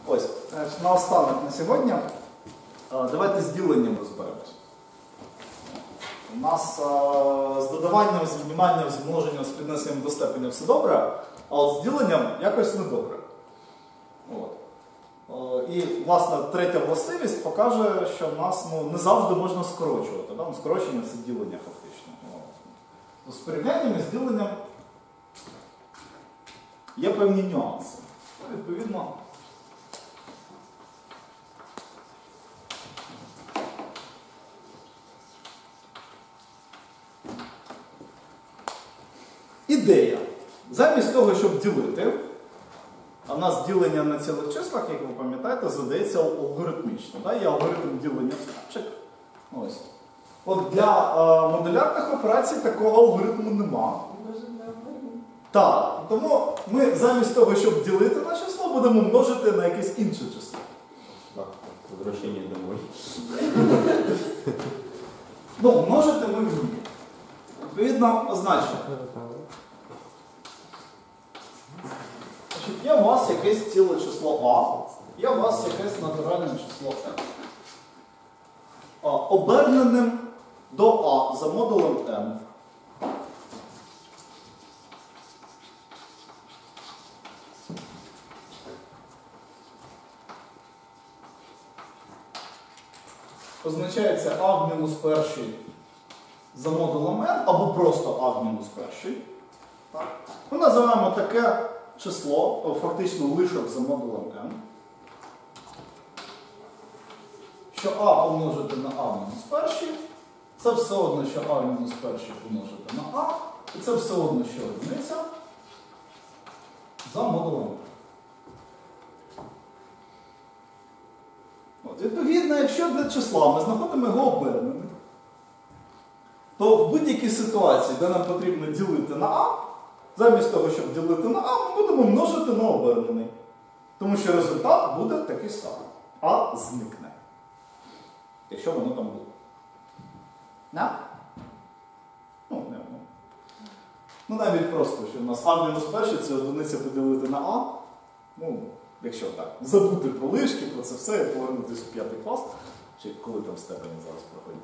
Ось, наостанок на сьогодні. Давайте з діленням розберемось. У нас з додаванням, з відніманням, з множенням, з піднесенням до степеня все добре, а от з діленням якось не добре. От. І, власне, третя властивість покаже, що в нас не завжди можна скорочувати. Да? Скорочення – це ділення фактично. З порівнянням і з діленням є певні нюанси. Відповідно, ідея. Замість того, щоб ділити, а в нас ділення на цілих числах, як ви пам'ятаєте, задається алгоритмічно. Да? Є алгоритм ділення в степчик. Ось. От для модулярних операцій такого алгоритму нема. Так, тому ми замість того, щоб ділити на число, будемо множити на якесь інше число. Так, возвращение домой. Ну, множити ми вміємо. Відповідно, означення. Є у вас якесь ціле число А, є у вас якесь натуральне число n. Оберненим до А за модулем n. Означається А в мінус перший за модулем n, або просто А в мінус перший. Ми називаємо таке число, фактично лишок за модулем n, що А помножити на А в мінус перший, це все одно, що А в мінус перший помножити на А, і це все одно, що одиниця за модулем n. Відповідно, якщо для числа ми знаходимо його оберненим, то в будь-якій ситуації, де нам потрібно ділити на А, замість того, щоб ділити на А, ми будемо множити на обернений. Тому що результат буде такий самий. А зникне. Якщо воно там буде. Не? Ну, навіть просто, що в нас А в мінус перший, це одиниця поділити на А. Ну, якщо так, забути про лишки, про це все, і повернутися у 5 клас, чи коли там степені зараз проходять.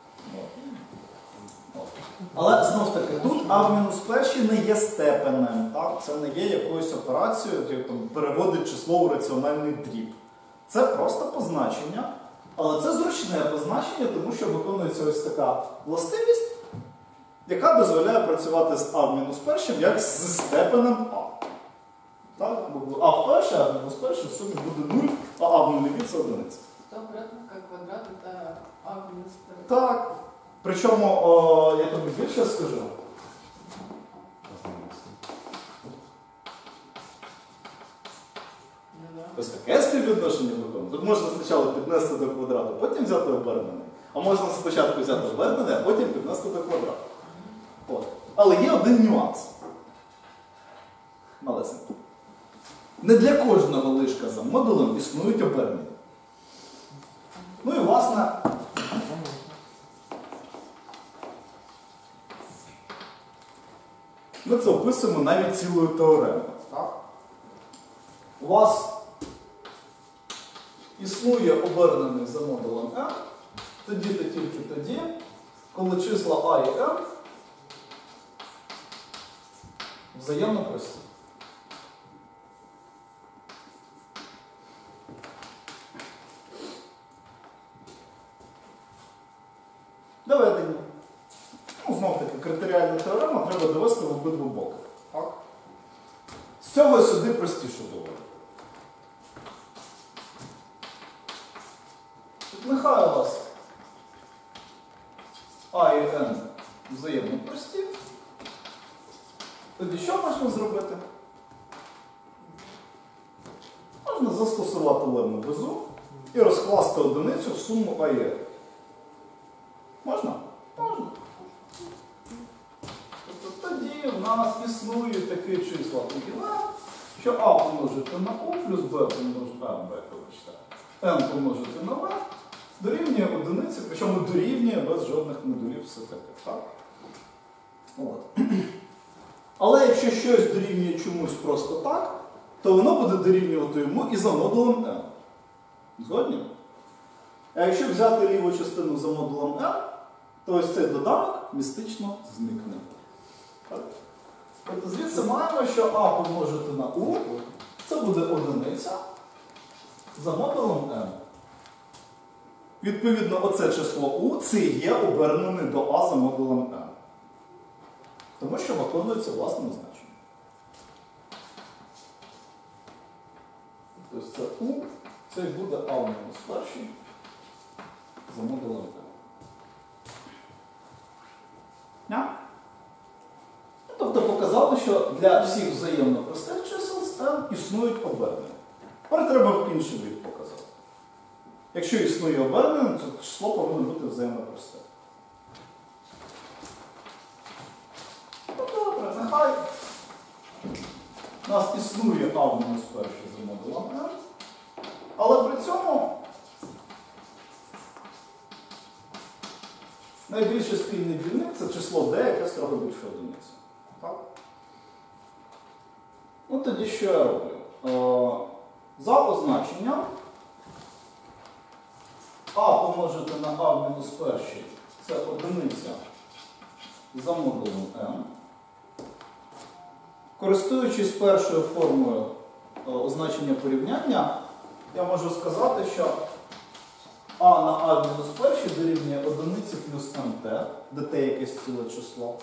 Але, знов таки, тут А в мінус перший не є степенем, так? Це не є якоюсь операцією, яка переводить число у раціональний дріб. Це просто позначення, але це зручне позначення, тому що виконується ось така властивість, яка дозволяє працювати з А в мінус першим як з степенем А. Так? А в перший, А в мінус перший в сумі буде 0, а А в нулеві це одиниця. Обратно, как квадрат, это А в минус второй. Так. Причому, я тобі більше скажу. Ось таке співвідношення виконує. Тут можна спочатку піднести до квадрату, потім взяти обернений. А можна спочатку взяти обернений, а потім піднести до квадрату. От. Але є один нюанс. Малесенький. Не для кожного лишка за модулем існують обернені. Ну і, власне, ми це описуємо навіть цілою теоремою. Так? У вас існує обернений за модулем n, тоді та тільки тоді, коли числа А і n взаємно прості. Доведення. Ну, знов-таки, критеріальну теорему треба довести в обидва боки. Так? З цього сюди простіше доводити. Нехай у вас А і n взаємно прості. Тоді що можна зробити? Можна застосувати лемму безу і розкласти одиницю в суму А і n. Можна? Можна. Тобто тоді в нас існує таке число поділа, що А помножити на О плюс Б помножити на N помножити на В дорівнює одиниці, причому дорівнює без жодних модулів все таке. Так? От. Але якщо щось дорівнює чомусь просто так, то воно буде дорівнювати йому і за модулем n. Згодні? А якщо взяти ліву частину за модулем n, то ось цей доданок містично зникне. Так? Тобто звідси маємо, що а помножити на u, це буде одиниця за модулем n. Відповідно, оце число u, це є обернене до а за модулем n. Тому що виконується власне значення. Тобто це u, це і буде а мінус перший за модулем n. Тобто показали, що для всіх взаємно простих чисел з n існують обернення. Тепер треба в інший бік показати. Якщо існує обернення, то число повинно бути взаємно просте. Ну добре, нехай у нас існує а в мінус перший за модулем n, але при цьому найбільший спільний дільник це число d, яке строго більше одиниці. Так? Ну тоді що я роблю? За означенням а помножити на а в мінус перший це одиниця за модулем n. Користуючись першою формою означення порівняння, я можу сказати, що а на а в мінус перший дорівнює одиниці плюс mt, де t якесь ціле число.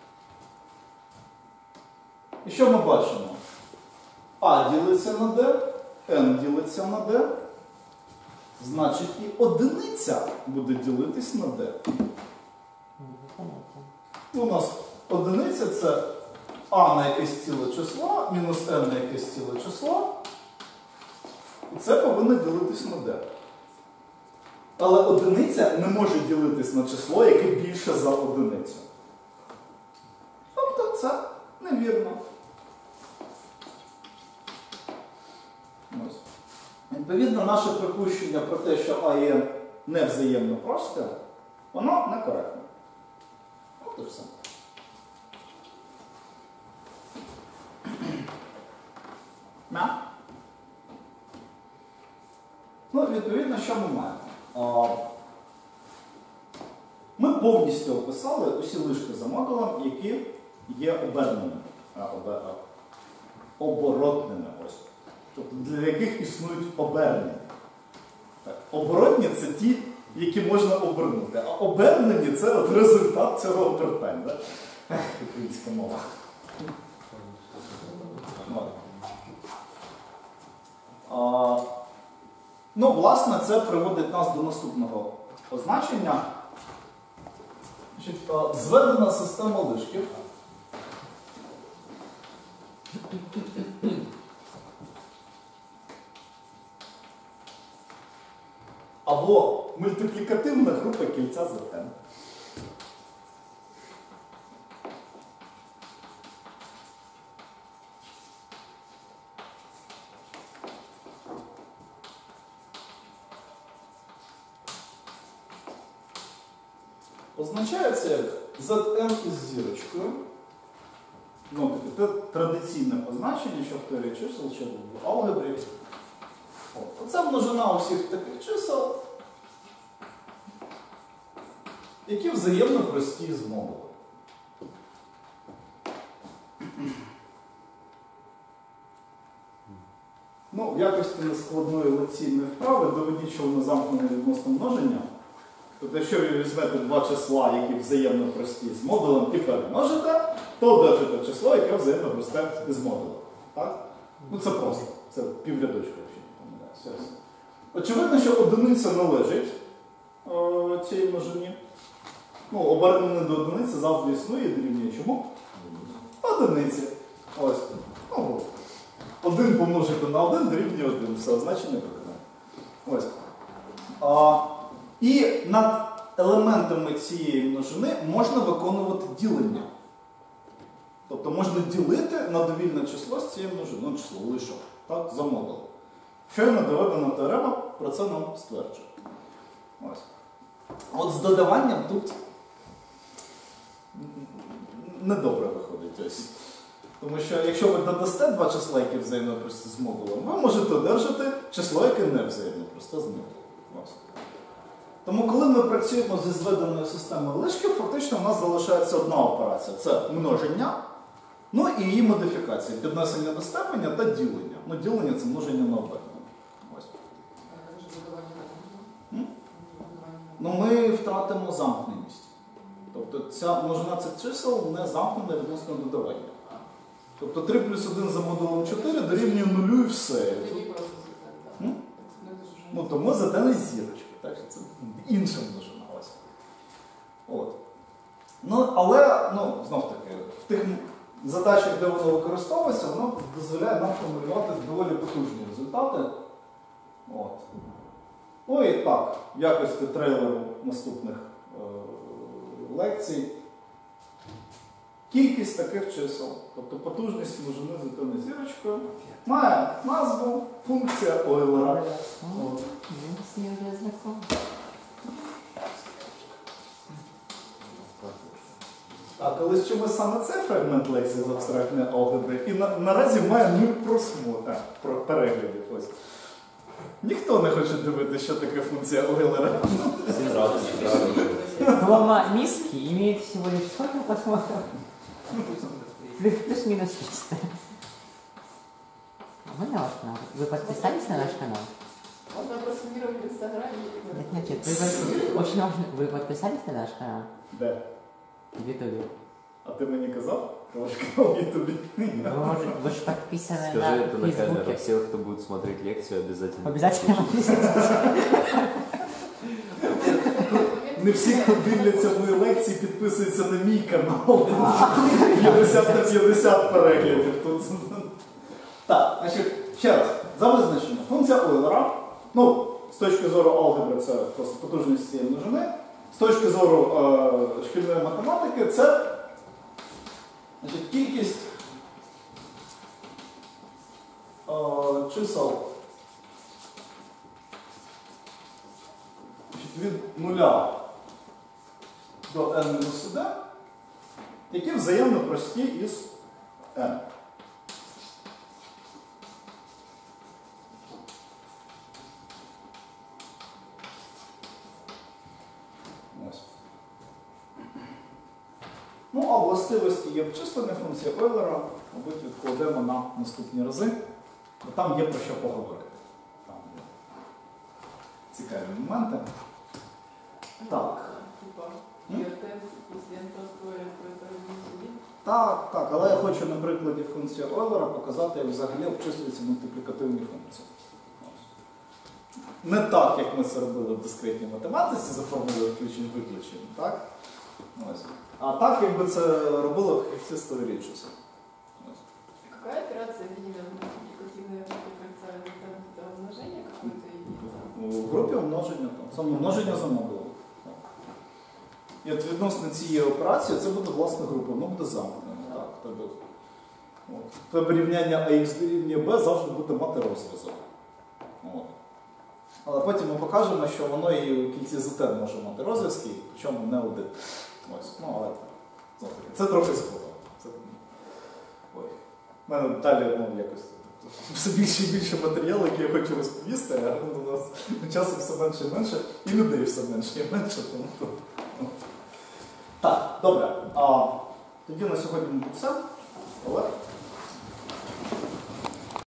І що ми бачимо? А ділиться на d, n ділиться на d, значить і одиниця буде ділитись на d. У нас одиниця це а на якесь ціле число, мінус n на якесь ціле число, і це повинно ділитись на d. Але одиниця не може ділитись на число, яке більше за одиницю. Тобто це невірно. Ось. Відповідно, наше припущення про те, що А є невзаємно просте, воно некоректне. От і все. Ну, відповідно, що ми маємо? Ми повністю описали усі лишки за модулем, які є оберненими, оборотними. Ось. Тобто для яких існують обернення. Оборотні – це ті, які можна обернути, а обернені – це от результат цього обертання. Українська мова. Ну, власне, це приводить нас до наступного означення. Зведена система лишків або мультиплікативна група кільця за n. Позначається як Zn із зірочкою. Ну, це традиційне позначення, що в теорії чисел, що в алгебрі. Оце множина усіх таких чисел, які взаємно прості з модулем. Ну, в якості нескладної лекційної вправи доведіть, що воно замкнене відносно множення. Тобто, якщо ви візьмете два числа, які взаємно прості з модулем, і перемножите, то одержите число, яке взаємно просте з модулем. Так? Ну це просто. Це піврядочка, якщо не помиляюся. Очевидно, що одиниця належить цій множині. Ну, обернене до одиниці завжди існує, дорівнює чому? Одиниці. Ось. Ну, 1 помножити на 1 дорівнює 1. Все, значення виконано. Ось. І над елементами цієї множини можна виконувати ділення. Тобто можна ділити на довільне число з цієї множини. Ну, число лишок. Так, за модулем. Щойно доведена теорема про це нам стверджує. Ось. От з додаванням тут недобре виходить. Ось. Тому що якщо ви додасте два числа, які взаємно прості з модулем, ви можете одержати число, яке не взаємно просте з модулем. Ось. Тому коли ми працюємо зі зведеною системою лишків, фактично в нас залишається одна операція. Це множення, ну і її модифікація. Піднесення до степеня та ділення. Ну, ділення – це множення на обернення. Ось. Ну, ми втратимо замкненість. Тобто ця множина цих чисел не замкнена відносно додавання. Тобто 3 плюс 1 за модулем 4 дорівнює 0 і все. Ну, тому задали зірочку. Так що це інша множина. Ось. От. Ну, але, ну, знов таки, в тих задачах, де воно використовується, воно дозволяє нам формулювати доволі потужні результати. От. Ну і так, в якості трейлеру наступних лекцій. Кількість таких чисел, тобто потужність множини з затильною зірочкою, має назву функція Ойлера. Так, але з чимось саме цей фрагмент лекції з абстрактної алгебри і наразі має 0 переглядів. Ось. Ніхто не хоче дивитися, що таке функція Ойлера. Всем радует. Глава миски имеет всего лишь сколько просмотров? Плюс-минус 300. А можно ваш канал? Вы подписались на наш канал? Можно просуммировать в Инстаграме. Нет, очень важно. Вы подписались на наш канал? Де? В Ютубе. А ти мені казав? Ваш канал в Ютубі. Вы же подписаны Скажи на это на камеру. Фейсбуке. Всех, кто будет смотреть лекцию, обязательно. Обязательно подписывайтесь. Не всі, хто дивляться мої лекції, підписуються на мій канал. 50 на 50 переглядів. Тут... Так, значить, ще раз, за визначення. Функція Ойлера, ну, з точки зору алгебри, це просто потужність цієї множини. З точки зору шкільної математики, це значить, кількість чисел від 0 до n-1, які взаємно прості із n. Ось. Ну, а властивості є обчислення функція Ойлера, мабуть, відкладемо на наступні рази, бо там є про що поговорити. Там є цікаві моменти. Так. Типа, если n простое, то это равно 1. Так, але я хочу на прикладі функції Ойлера показати, як взагалі обчислюються мультиплікативні функції. Не так, як ми це робили в дискретній математиці, за формулою включень-виключень, так? Ось. А так, якби це робило в ХС теорії чисел. Какая операция видимо мультипликативная дифференциальная? Это умножение какое-то или... В групі умноження, там, саме множення за модулем. І от відносно цієї операції це буде власне група, воно буде замкнено. Так, тебе. Тебе рівняння АХ дорівнює Б завжди буде мати розв'язок. От. Але потім ми покажемо, що воно і в кінці ЗТ може мати розв'язки, причому не один. Ось. Ну, але це трохи складно. Ой. У мене далі якось все більше і більше матеріалу, який я хочу розповісти, а у нас часу все менше і менше, і людей все менше і менше. Тому... Так, добре. Тоді на сьогодні все. Олег?